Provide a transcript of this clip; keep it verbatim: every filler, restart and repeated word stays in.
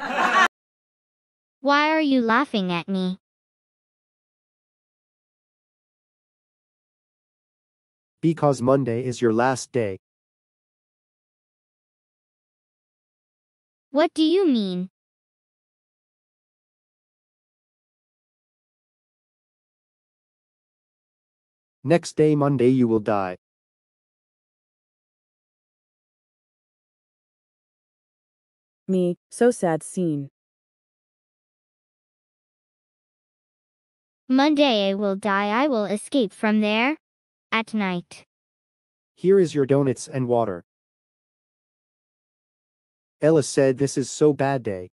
Why are you laughing at me? Because Monday is your last day. What do you mean? Next day Monday you will die. Me, so sad scene. Monday I will die. I will escape from there at night. Here is your donuts and water. Ella said this is so bad day.